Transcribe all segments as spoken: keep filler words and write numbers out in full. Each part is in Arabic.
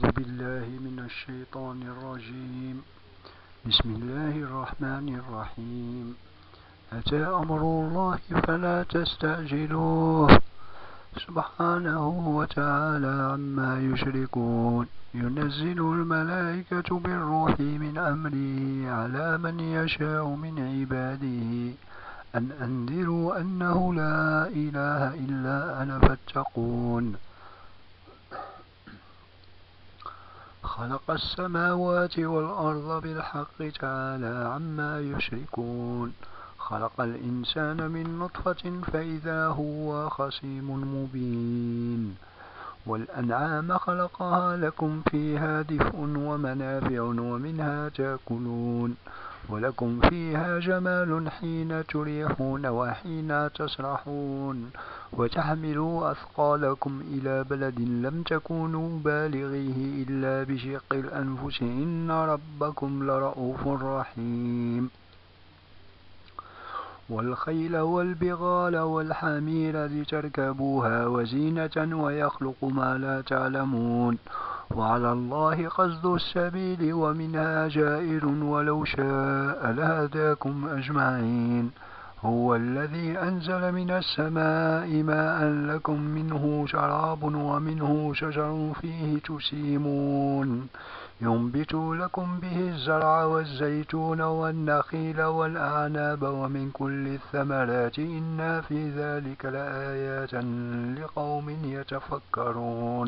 أعوذ بالله من الشيطان الرجيم. بسم الله الرحمن الرحيم. أتى أمر الله فلا تستعجلوه سبحانه وتعالى عما يشركون. ينزل الملائكة بالروح من أمره على من يشاء من عباده أن أنذروا أنه لا إله إلا أنا فاتقون. خلق السماوات والأرض بالحق تعالى عما يشركون. خلق الإنسان من نطفة فإذا هو خصيم مبين. والأنعام خلقها لكم فيها دفء ومنافع ومنها تأكلون. ولكم فيها جمال حين تريحون وحين تسرحون. وتحملوا أثقالكم إلى بلد لم تكونوا بالغيه إلا بشق الأنفس إن ربكم لرءوف رحيم. والخيل والبغال والحمير لتركبوها وزينة ويخلق ما لا تعلمون. وعلى الله قصد السبيل ومنها جائر ولو شاء لهداكم أجمعين. هو الذي أنزل من السماء ماء لكم منه شراب ومنه شجر فيه تسيمون. ينبت لكم به الزرع والزيتون والنخيل والأعناب ومن كل الثمرات إن في ذلك لآيات لقوم يتفكرون.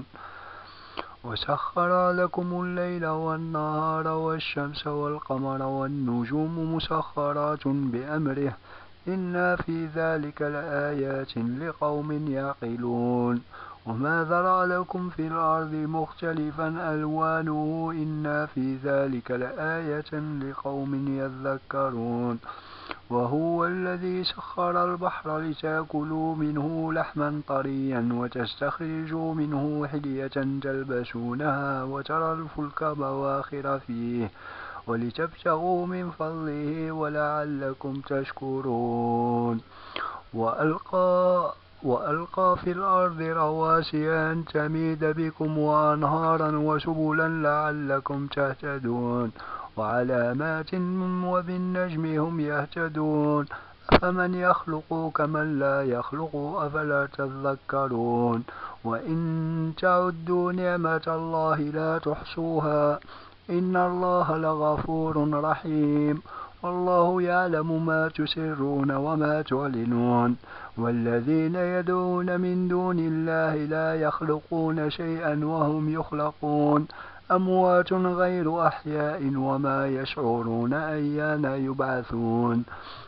وسخر لكم الليل والنهار والشمس والقمر والنجوم مسخرات بأمره إن في ذلك لآيات لقوم يعقلون. وما ذرأ لكم في الأرض مختلفا ألوانه إن في ذلك لآية لقوم يذكرون. وهو الذي سخر البحر لتأكلوا منه لحما طريا وتستخرجوا منه حلية تلبسونها وترى الفلك مواخر فيه ولتبتغوا من فضله ولعلكم تشكرون. وألقى, وألقى في الأرض رواسي أن تميد بكم وأنهارا وسبلا لعلكم تهتدون. وعلامات وبالنجم هم يهتدون. أفمن يخلق كمن لا يخلق أفلا تذكرون. وإن تعدوا نعمة الله لا تحصوها إن الله لغفور رحيم. والله يعلم ما تسرون وما تعلنون. والذين يدعون من دون الله لا يخلقون شيئا وهم يخلقون. أموات غير أحياء وما يشعرون أيان يبعثون.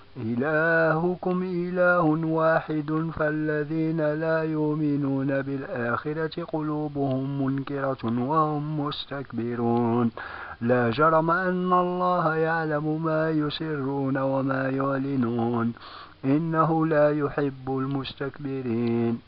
إلهكم إله واحد فالذين لا يؤمنون بالآخرة قلوبهم منكرة وهم مستكبرون. لا جرم أن الله يعلم ما يسرون وما يعلنون إنه لا يحب المستكبرين.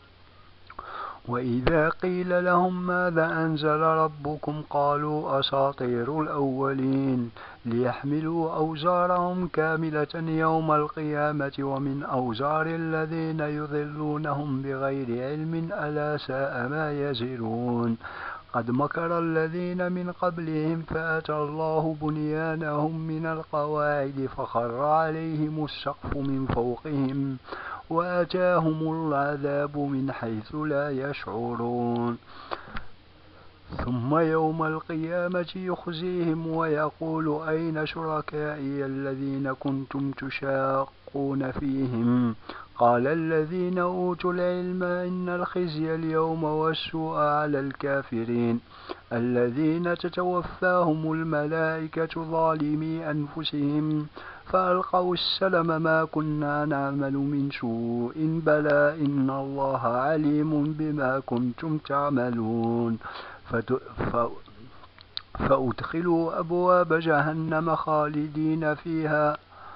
وإذا قيل لهم ماذا أنزل ربكم قالوا أساطير الأولين ليحملوا أوزارهم كاملة يوم القيامة ومن أوزار الذين يضلونهم بغير علم ألا ساء ما يزرون. قد مكر الذين من قبلهم فأتى الله بنيانهم من القواعد فخر عليهم السقف من فوقهم وأتاهم العذاب من حيث لا يشعرون. ثم يوم القيامة يخزيهم ويقول أين شركائي الذين كنتم تشاقون فيهم قال الذين أوتوا العلم إن الخزي اليوم والسوء على الكافرين الذين تتوفاهم الملائكة ظالمي أنفسهم فألقوا السلم ما كنا نعمل من سوء بلى إن الله عليم بما كنتم تعملون. فأدخلوا أبواب جهنم خالدين فيها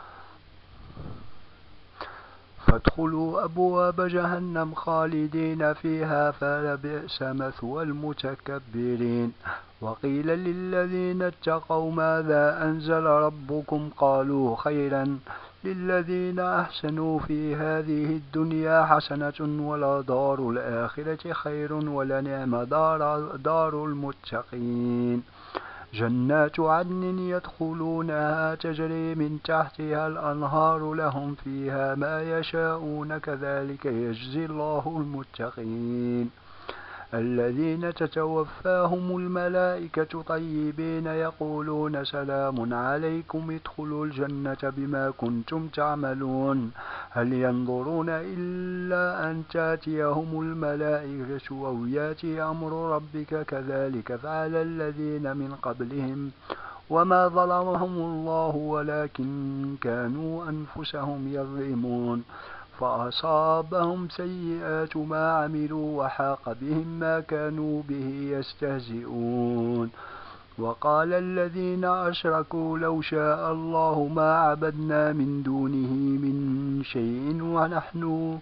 فادخلوا أبواب جهنم خالدين فيها فلبئس مثوى المتكبرين. وقيل للذين اتقوا ماذا أنزل ربكم قالوا خيرا للذين أحسنوا في هذه الدنيا حسنة ولدار الآخرة خير ولنعم دار, دار المتقين. جنات عدن يدخلونها تجري من تحتها الأنهار لهم فيها ما يشاءون كذلك يجزي الله المتقين. الذين تتوفاهم الملائكة طيبين يقولون سلام عليكم ادخلوا الجنة بما كنتم تعملون. هل ينظرون إلا أن تاتيهم الملائكة أو ياتي أمر ربك كذلك فعل الذين من قبلهم وما ظلمهم الله ولكن كانوا أنفسهم يظلمون. فأصابهم سيئات ما عملوا وحاق بهم ما كانوا به يستهزئون. وقال الذين أشركوا لو شاء الله ما عبدنا من دونه من شيء ونحن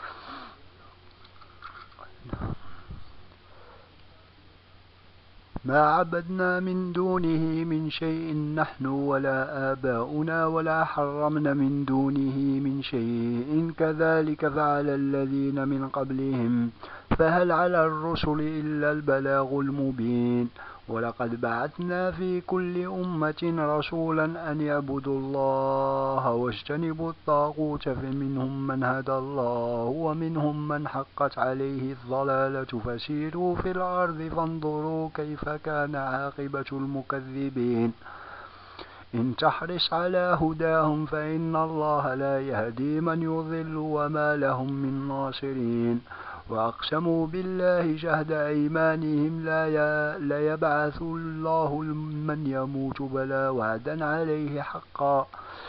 ما عبدنا من دونه من شيء نحن ولا آباؤنا ولا حرمنا من دونه من شيء كذلك فعل الذين من قبلهم فهل على الرسل إلا البلاغ المبين. ولقد بعثنا في كل أمة رسولا أن يعبدوا الله واجتنبوا الطاغوت فمنهم من هدى الله ومنهم من حقت عليه الضلالة فسيروا في الأرض فانظروا كيف كان عاقبة المكذبين. إن تحرص على هداهم فإن الله لا يهدي من يضل وما لهم من ناصرين. وأقسموا بالله جهد أيمانهم لا يبعث الله من يموت بلى وعدا عليه حقا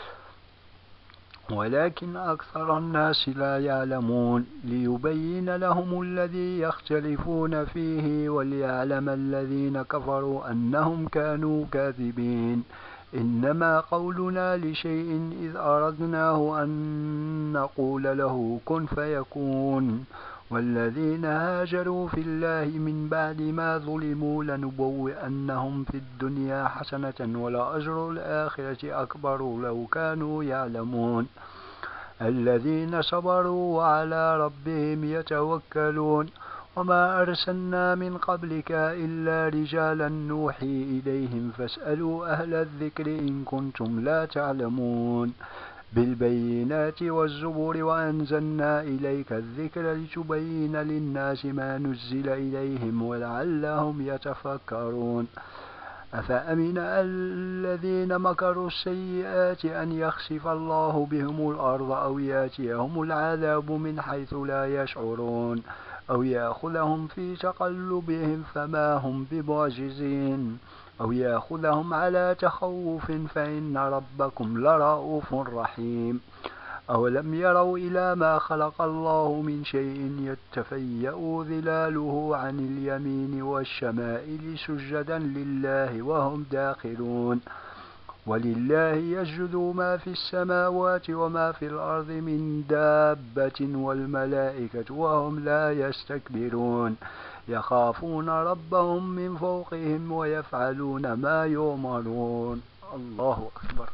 ولكن أكثر الناس لا يعلمون. ليبين لهم الذي يختلفون فيه وليعلم الذين كفروا أنهم كانوا كاذبين. إنما قولنا لشيء إذ أردناه أن نقول له كن فيكون. والذين هاجروا في الله من بعد ما ظلموا لنبوئنهم في الدنيا حسنة ولأجر الآخرة أكبر لو كانوا يعلمون. الذين صبروا وعلى ربهم يتوكلون. وما أرسلنا من قبلك إلا رجالا نوحي إليهم فاسألوا أهل الذكر إن كنتم لا تعلمون. بالبينات والزبور وأنزلنا إليك الذكر لتبين للناس ما نزل إليهم ولعلهم يتفكرون. أفأمن الذين مكروا السيئات أن يخسف الله بهم الأرض أو ياتيهم العذاب من حيث لا يشعرون أو يأخذهم في تقلبهم فما هم بمعجزين أو يأخذهم على تخوف فإن ربكم لرؤوف رحيم. أولم يروا إلى ما خلق الله من شيء يتفيأ ظلاله عن اليمين والشمائل سجدا لله وهم داخلون. ولله يسجد ما في السماوات وما في الأرض من دابة والملائكة وهم لا يستكبرون. يخافون ربهم من فوقهم ويفعلون ما يؤمرون. الله أكبر.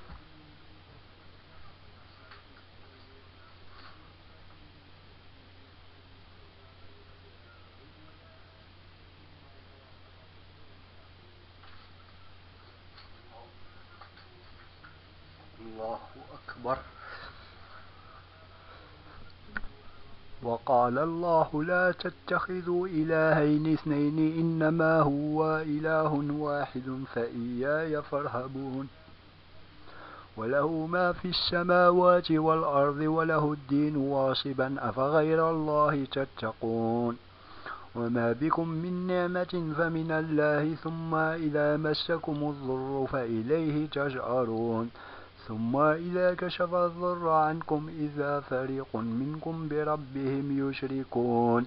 الله أكبر. وقال الله لا تتخذوا إلهين اثنين إنما هو إله واحد فإياي فارهبون. وله ما في السماوات والأرض وله الدين واصبا أفغير الله تتقون. وما بكم من نعمة فمن الله ثم إذا مسكم الضر فإليه تجأرون. ثم إذا كشف الضر عنكم إذا فريق منكم بربهم يشركون.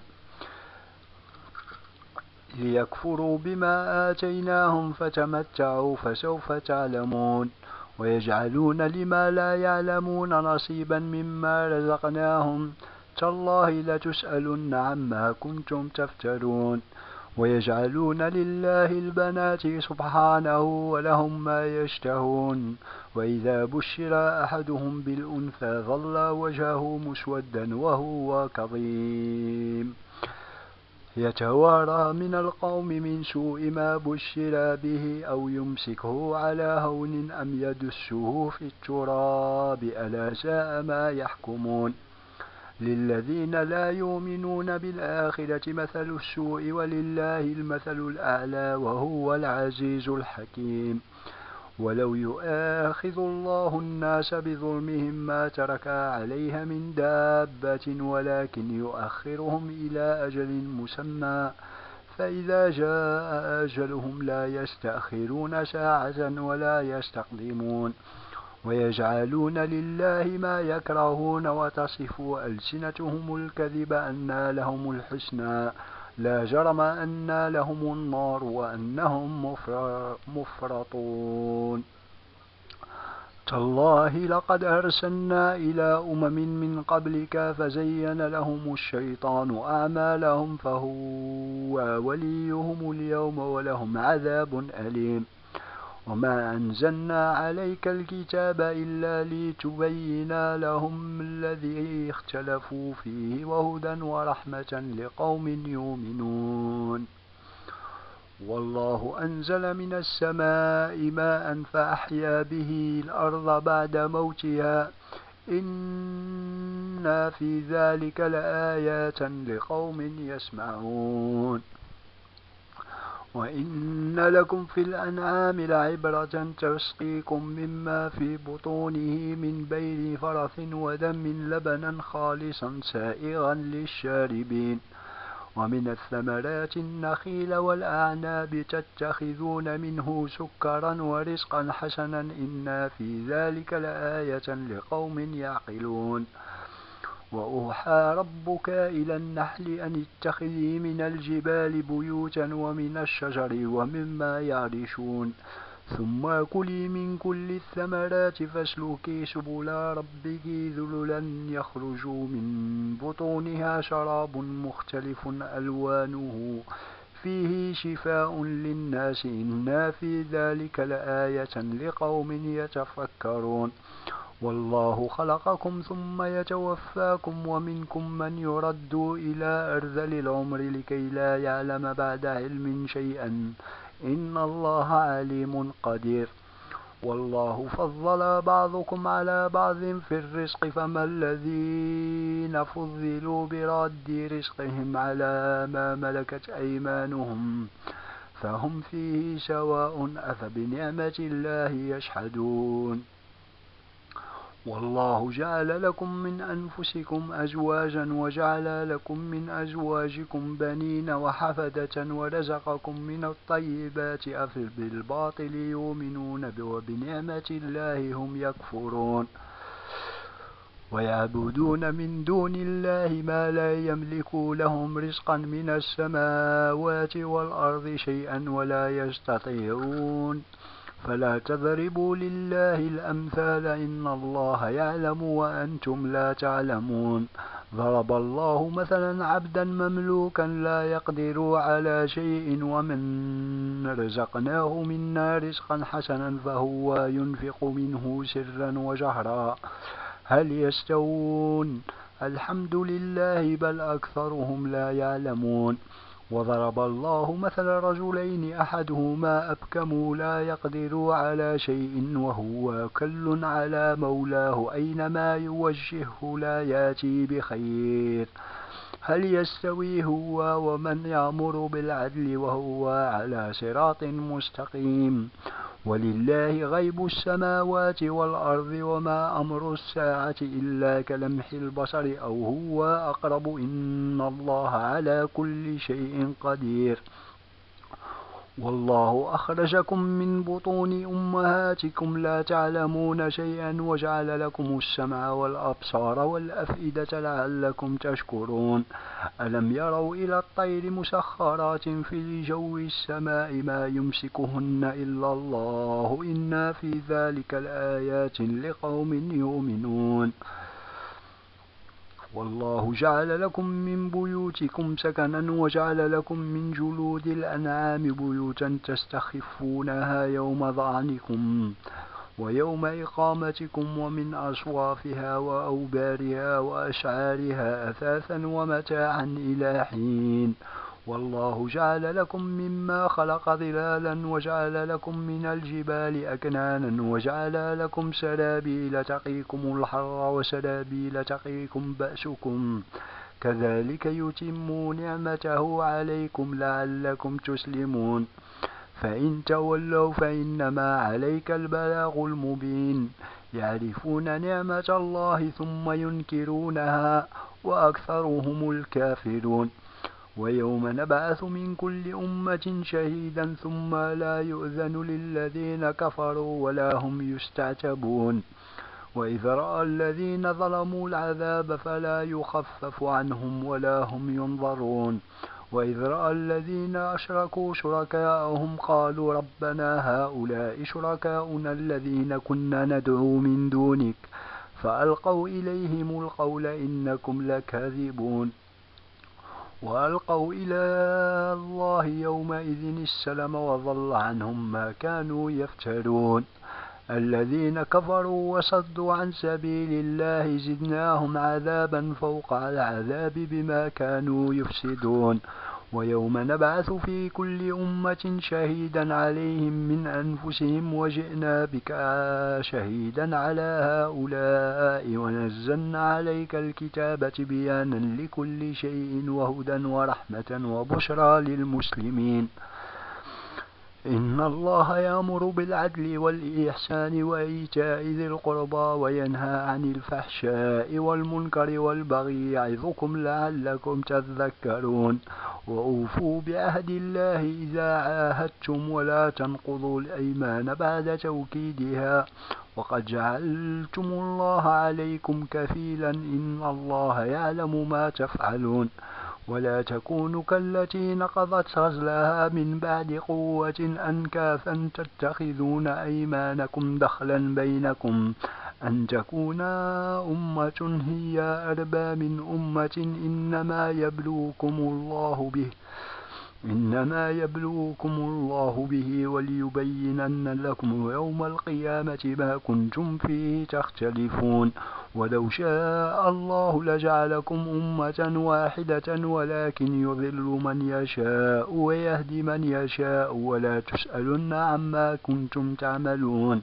ليكفروا بما آتيناهم فتمتعوا فسوف تعلمون. ويجعلون لما لا يعلمون نصيبا مما رزقناهم تالله لتسألن عما كنتم تفترون. ويجعلون لله البنات سبحانه ولهم ما يشتهون وإذا بشر أحدهم بالأنثى ظل وجهه مسودا وهو كظيم يتوارى من القوم من سوء ما بشر به أو يمسكه على هون أم يدسه في التراب ألا ساء ما يحكمون للذين لا يؤمنون بالآخرة مثل السوء ولله المثل الأعلى وهو العزيز الحكيم ولو يؤاخذ الله الناس بظلمهم ما ترك عليها من دابة ولكن يؤخرهم إلى أجل مسمى فإذا جاء أجلهم لا يستأخرون ساعة ولا يستقدمون ويجعلون لله ما يكرهون وتصف ألسنتهم الكذب أن لهم الحسنى لا جرم أن لهم النار وأنهم مفرطون تالله لقد أرسلنا إلى أمم من قبلك فزين لهم الشيطان أعمالهم فهو وليهم اليوم ولهم عذاب أليم وما أنزلنا عليك الكتاب إلا لتبين لهم الذي اختلفوا فيه وهدى ورحمة لقوم يؤمنون والله أنزل من السماء ماء فأحيا به الأرض بعد موتها إن في ذلك لآيات لقوم يسمعون وإن لكم في الأنعام لعبرة تسقيكم مما في بطونه من بين فرث ودم لبنا خالصا سائغا للشاربين ومن الثمرات النخيل والأعناب تتخذون منه سكرا ورزقا حسنا إن في ذلك لآية لقوم يعقلون وأوحى ربك إلى النحل أن اتخذي من الجبال بيوتا ومن الشجر ومما يعرشون ثم كلي من كل الثمرات فاسلكي سبل ربك ذللا يخرج من بطونها شراب مختلف ألوانه فيه شفاء للناس إن في ذلك لآية لقوم يتفكرون والله خلقكم ثم يتوفاكم ومنكم من يرد إلى أرذل العمر لكي لا يعلم بعد علم شيئا إن الله عليم قدير والله فضل بعضكم على بعض في الرزق فما الذين فضلوا برد رزقهم على ما ملكت أيمانهم فهم فيه سواء أفبنعمة الله يجحدون والله جعل لكم من أنفسكم أزواجا وجعل لكم من أزواجكم بنين وحفدة ورزقكم من الطيبات أفبالباطل يؤمنون وبنعمة الله هم يكفرون ويعبدون من دون الله ما لا يملك لهم رزقا من السماوات والأرض شيئا ولا يستطيعون فلا تضربوا لله الأمثال إن الله يعلم وأنتم لا تعلمون ضرب الله مثلا عبدا مملوكا لا يقدر على شيء ومن رزقناه منا رزقا حسنا فهو ينفق منه سرا وجهرا هل يستوون الحمد لله بل أكثرهم لا يعلمون وضرب الله مثل رجلين أحدهما أبكم لا يقدر على شيء وهو كل على مولاه أينما يوجهه لا ياتي بخير هل يستوي هو ومن يأمر بالعدل وهو على صراط مستقيم ولله غيب السماوات والأرض وما أمر الساعة إلا كلمح البصر أو هو أقرب إن الله على كل شيء قدير والله أخرجكم من بطون أمهاتكم لا تعلمون شيئا وجعل لكم السمع والأبصار والأفئدة لعلكم تشكرون ألم يروا إلى الطير مسخرات في جو السماء ما يمسكهن إلا الله إن في ذلك لآيات لقوم يؤمنون والله جعل لكم من بيوتكم سكنا وجعل لكم من جلود الأنعام بيوتا تستخفونها يوم ظعنكم ويوم إقامتكم ومن أصوافها وأوبارها وأشعارها أثاثا ومتاعا إلى حين والله جعل لكم مما خلق ظلالا وجعل لكم من الجبال أكنانا وجعل لكم سرابيل تقيكم الحر وسرابيل تقيكم بأسكم كذلك يتم نعمته عليكم لعلكم تسلمون فإن تولوا فإنما عليك البلاغ المبين يعرفون نعمة الله ثم ينكرونها وأكثرهم الكافرون ويوم نبعث من كل أمة شهيدا ثم لا يؤذن للذين كفروا ولا هم يستعتبون وإذ رأى الذين ظلموا العذاب فلا يخفف عنهم ولا هم ينظرون وإذ رأى الذين أشركوا شركاءهم قالوا ربنا هؤلاء شركاؤنا الذين كنا ندعو من دونك فألقوا إليهم القول إنكم لكاذبون وألقوا إلى الله يومئذ السلم وضل عنهم ما كانوا يفترون الذين كفروا وصدوا عن سبيل الله زدناهم عذابا فوق العذاب بما كانوا يفسدون ويوم نبعث في كل أمة شهيدا عليهم من أنفسهم وجئنا بك شهيدا على هؤلاء ونزلنا عليك الكتاب بيانا لكل شيء وهدى ورحمة وبشرى للمسلمين إن الله يأمر بالعدل والإحسان وإيتاء ذي القربى وينهى عن الفحشاء والمنكر والبغي يعظكم لعلكم تذكرون وأوفوا بعهد الله إذا عاهدتم ولا تنقضوا الأيمان بعد توكيدها وقد جعلتم الله عليكم كفيلا إن الله يعلم ما تفعلون ولا تكونوا كالتي نقضت غزلها من بعد قوة أنكاثا تتخذون أيمانكم دخلا بينكم أن تكون أمة هي أربى من أمة إنما يبلوكم الله به إنما يبلوكم الله به وليبينن لكم يوم القيامة ما كنتم فيه تختلفون ولو شاء الله لجعلكم أمة واحدة ولكن يضل من يشاء ويهدي من يشاء ولا تسألن عما كنتم تعملون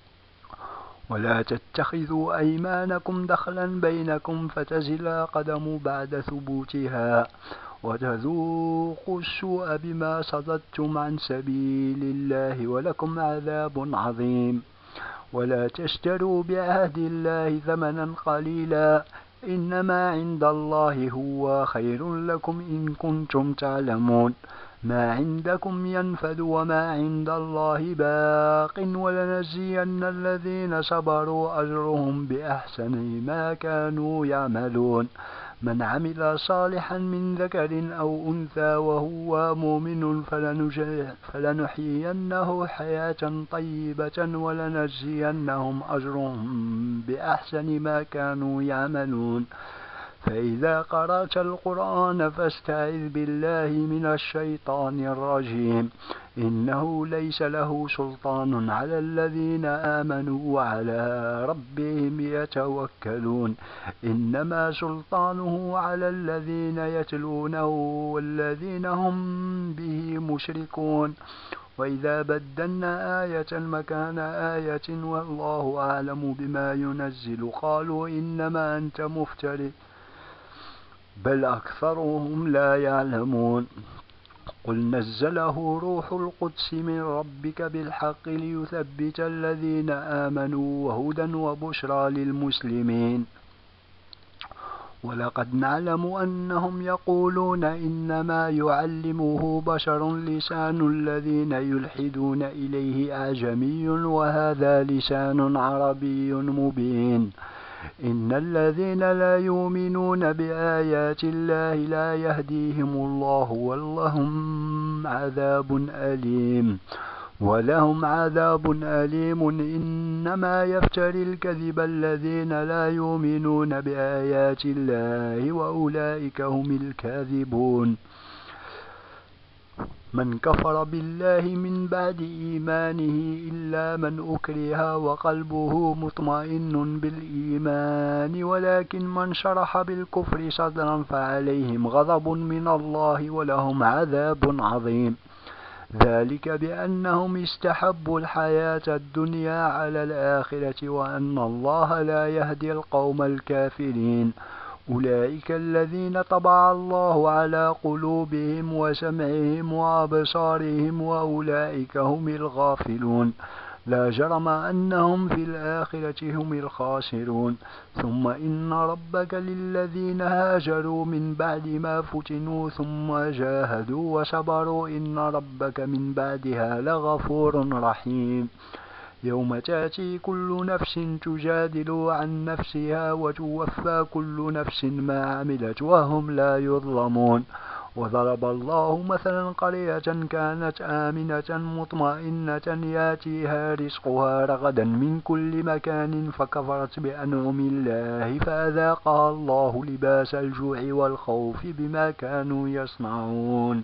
ولا تتخذوا أيمانكم دخلا بينكم فتزل قدم بعد ثبوتها وتذوقوا السوء بما صددتم عن سبيل الله ولكم عذاب عظيم ولا تشتروا بعهد الله ثمنا قليلا إنما عند الله هو خير لكم إن كنتم تعلمون ما عندكم ينفد وما عند الله باق ولنجزين الذين صبروا أجرهم بأحسن ما كانوا يعملون من عمل صالحا من ذكر أو أنثى وهو مؤمن فلنحيينه حياة طيبة ولنجزينهم أجرهم بأحسن ما كانوا يعملون فإذا قرأت القرآن فاستعذ بالله من الشيطان الرجيم إنه ليس له سلطان على الذين آمنوا وعلى ربهم يتوكلون إنما سلطانه على الذين يتلونه والذين هم به مشركون وإذا بدلنا آية مكان آية والله أعلم بما ينزل قالوا إنما أنت مفتري بل أكثرهم لا يعلمون قل نزله روح القدس من ربك بالحق ليثبت الذين آمنوا وهدى وبشرى للمسلمين ولقد نعلم أنهم يقولون إنما يعلمه بشر لسان الذين يلحدون إليه أعجمي وهذا لسان عربي مبين إن الذين لا يؤمنون بآيات الله لا يهديهم الله ولهم عذاب أليم ولهم عذاب أليم. إنما يفتري الكذب الذين لا يؤمنون بآيات الله وأولئك هم الكاذبون. من كفر بالله من بعد إيمانه إلا من أكره وقلبه مطمئن بالإيمان ولكن من شرح بالكفر صدرا فعليهم غضب من الله ولهم عذاب عظيم. ذلك بأنهم استحبوا الحياة الدنيا على الآخرة وأن الله لا يهدي القوم الكافرين. أولئك الذين طبع الله على قلوبهم وسمعهم وأبصارهم وأولئك هم الغافلون. لا جرم أنهم في الآخرة هم الخاسرون. ثم إن ربك للذين هاجروا من بعد ما فتنوا ثم جاهدوا وصبروا إن ربك من بعدها لغفور رحيم. يوم تأتي كل نفس تجادل عن نفسها وتوفى كل نفس ما عملت وهم لا يظلمون. وضرب الله مثلا قرية كانت آمنة مطمئنة ياتيها رزقها رغدا من كل مكان فكفرت بأنعم الله فأذاقها الله لباس الجوع والخوف بما كانوا يصنعون.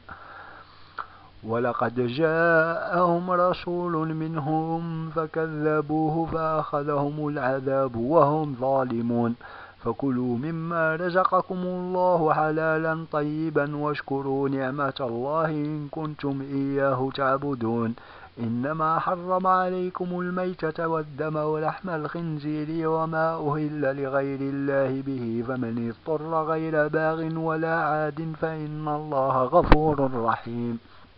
ولقد جاءهم رسول منهم فكذبوه فأخذهم العذاب وهم ظالمون. فكلوا مما رزقكم الله حلالا طيبا واشكروا نعمة الله إن كنتم إياه تعبدون. إنما حرم عليكم الميتة والدم ولحم الخنزير وما أهل لغير الله به فمن اضطر غير باغ ولا عاد فإن الله غفور رحيم.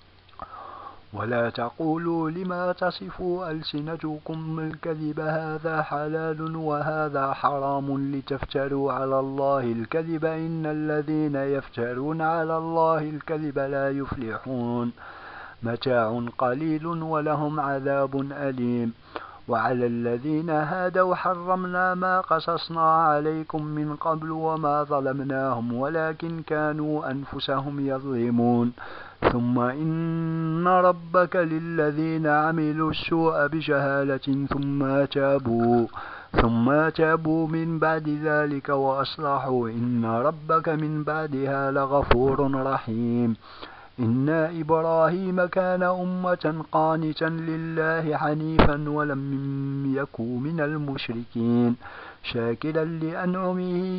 ولا تقولوا لما تصفوا ألسنتكم الكذب هذا حلال وهذا حرام لتفتروا على الله الكذب إن الذين يفترون على الله الكذب لا يفلحون. متاع قليل ولهم عذاب أليم. وعلى الذين هادوا حرمنا ما قصصنا عليكم من قبل وما ظلمناهم ولكن كانوا أنفسهم يظلمون. ثم إن ربك للذين عملوا السوء بجهالة ثم تابوا ثم تابوا من بعد ذلك وأصلحوا إن ربك من بعدها لغفور رحيم. إن إبراهيم كان أمة قانتا لله حنيفا ولم يكن من المشركين شاكرا لأنعمه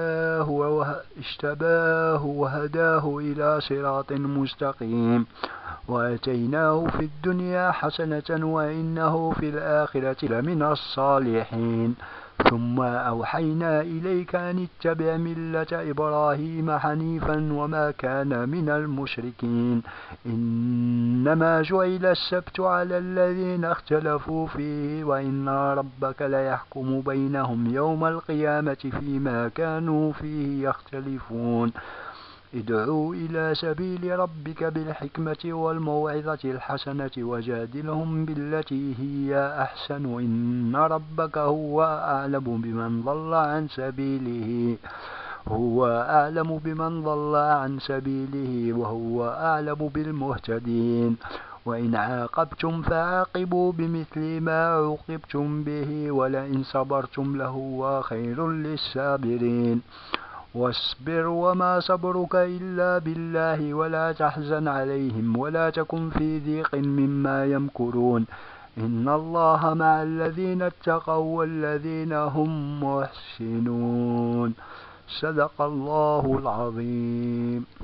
اشتباه وهداه إلى صراط مستقيم. وآتيناه في الدنيا حسنة وإنه في الآخرة لمن الصالحين. ثم أوحينا إليك أن اتبع ملة إبراهيم حنيفا وما كان من المشركين. إنما جعل السبت على الذين اختلفوا فيه وإن ربك ليحكم بينهم يوم القيامة فيما كانوا فيه يختلفون. ادعوا إلى سبيل ربك بالحكمة والموعظة الحسنة وجادلهم بالتي هي أحسن إن ربك هو أعلم بمن ضل عن سبيله هو أعلم بمن ضل عن سبيله وهو أعلم بالمهتدين. وإن عاقبتم فعاقبوا بمثل ما عوقبتم به ولئن صبرتم لهو خير للصابرين. واصبر وما صبرك إلا بالله ولا تحزن عليهم ولا تكن في ضيق مما يمكرون إن الله مع الذين اتقوا والذين هم محسنون. صدق الله العظيم.